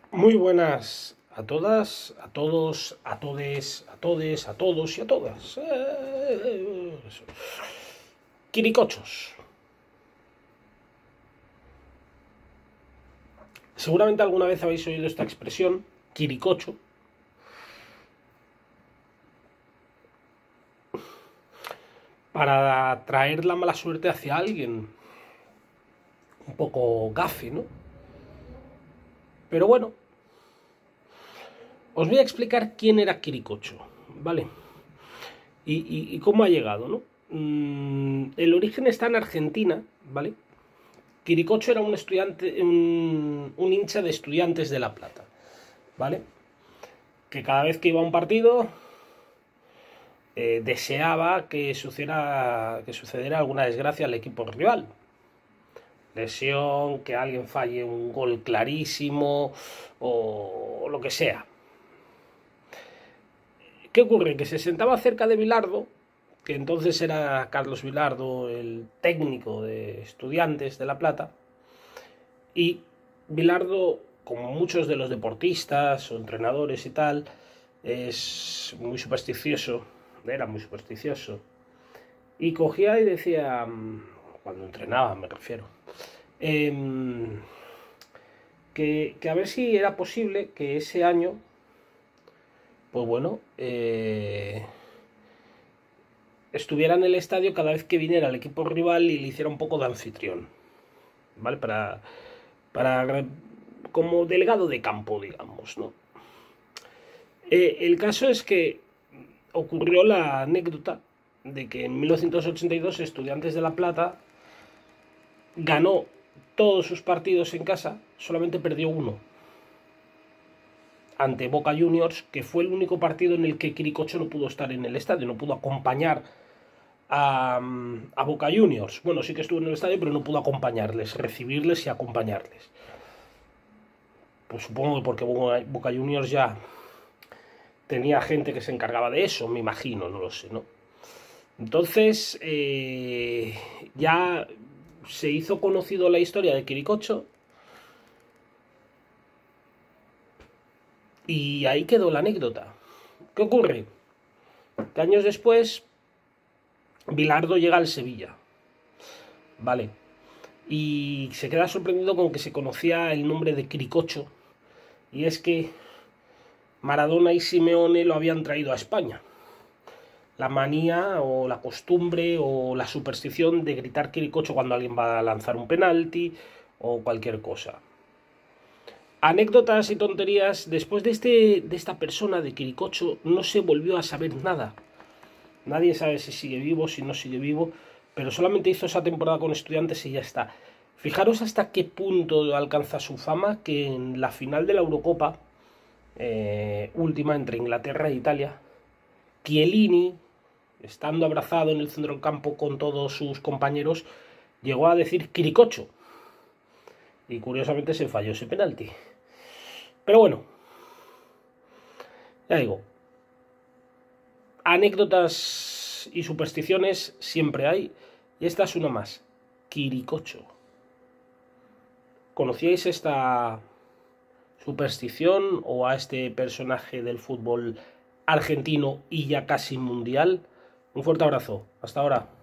Muy buenas a todas, a todos, a todes, a todes, a todos y a todas. Eso. Quiricochos. Seguramente alguna vez habéis oído esta expresión, quiricocho, para traer la mala suerte hacia alguien. Un poco gafe, ¿no? Pero bueno, os voy a explicar quién era Quiricocho, ¿vale? Y cómo ha llegado, ¿no? El origen está en Argentina, ¿vale? Quiricocho era un estudiante, un hincha de Estudiantes de La Plata, ¿vale? Que cada vez que iba a un partido deseaba que sucediera alguna desgracia al equipo rival. Lesión, que alguien falle un gol clarísimo o lo que sea. ¿Qué ocurre? Que se sentaba cerca de Bilardo, que entonces era Carlos Bilardo, el técnico de Estudiantes de La Plata, y Bilardo, como muchos de los deportistas o entrenadores y tal, es muy supersticioso, era muy supersticioso, y cogía y decía, cuando entrenaba me refiero, que a ver si era posible que ese año, pues bueno, estuviera en el estadio cada vez que viniera el equipo rival y le hiciera un poco de anfitrión, ¿vale? Para como delegado de campo, digamos, ¿no? El caso es que ocurrió la anécdota de que en 1982 Estudiantes de La Plata ganó todos sus partidos en casa, solamente perdió uno ante Boca Juniors, que fue el único partido en el que Quiricocho no pudo estar en el estadio, no pudo acompañar a Boca Juniors. Bueno, sí que estuvo en el estadio, pero no pudo acompañarles, recibirles y acompañarles. Pues supongo que porque Boca Juniors ya tenía gente que se encargaba de eso, me imagino, no lo sé, ¿no? Entonces, ya se hizo conocido la historia de Quiricocho y ahí quedó la anécdota. ¿Qué ocurre? Que años después, Bilardo llega al Sevilla, ¿vale? Y se queda sorprendido con que se conocía el nombre de Quiricocho, y es que Maradona y Simeone lo habían traído a España. La manía o la costumbre o la superstición de gritar Quiricocho cuando alguien va a lanzar un penalti o cualquier cosa. Anécdotas y tonterías, después de esta persona de Quiricocho no se volvió a saber nada. Nadie sabe si sigue vivo, si no sigue vivo, pero solamente hizo esa temporada con Estudiantes y ya está. Fijaros hasta qué punto alcanza su fama, que en la final de la Eurocopa, última entre Inglaterra e Italia, Chiellini, estando abrazado en el centro del campo con todos sus compañeros, llegó a decir Quiricocho. Y curiosamente se falló ese penalti. Pero bueno, ya digo, anécdotas y supersticiones siempre hay, y esta es una más, Quiricocho. ¿Conocíais esta superstición o a este personaje del fútbol argentino y ya casi mundial? Un fuerte abrazo, hasta ahora.